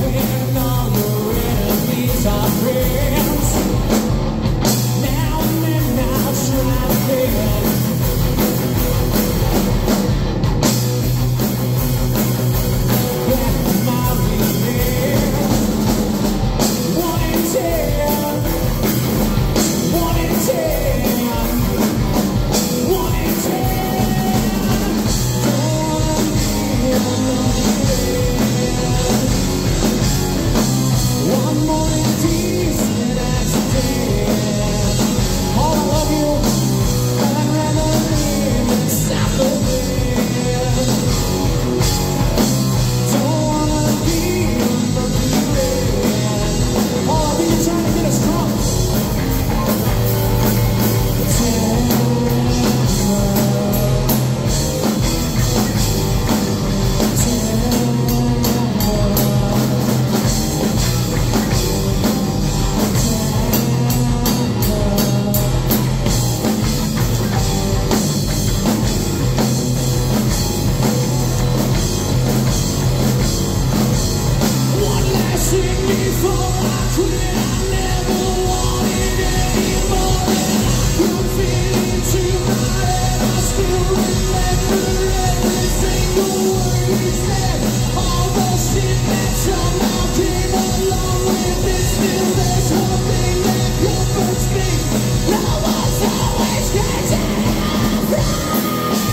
when all your enemies are friends. Now and then I'll try again. Back to my revenge. 1 in 10. 1 in 10. 1 in 10. Don't be alone. One more piece and accident. Oh, I love you, but I'd rather live in South Bend. Don't wanna be a monkey man. Oh, I'll be trying to get us drunk. Before I quit, I never wanted any more than I could fit into my head. I still remember every single word he said. All the shit that somehow came along with it. Still, there's one thing that comforts me. No one's always getting right.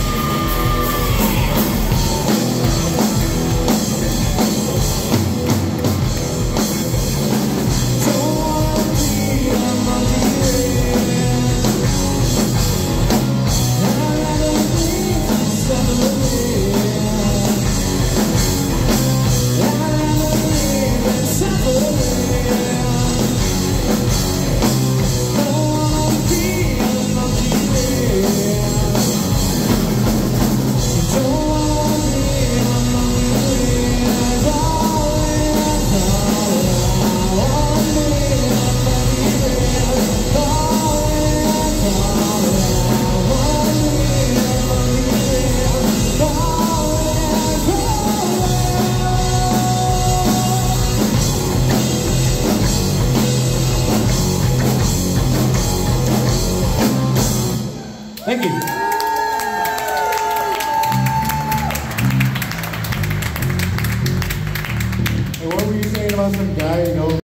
Thank you. Hey, what were you saying about some guy,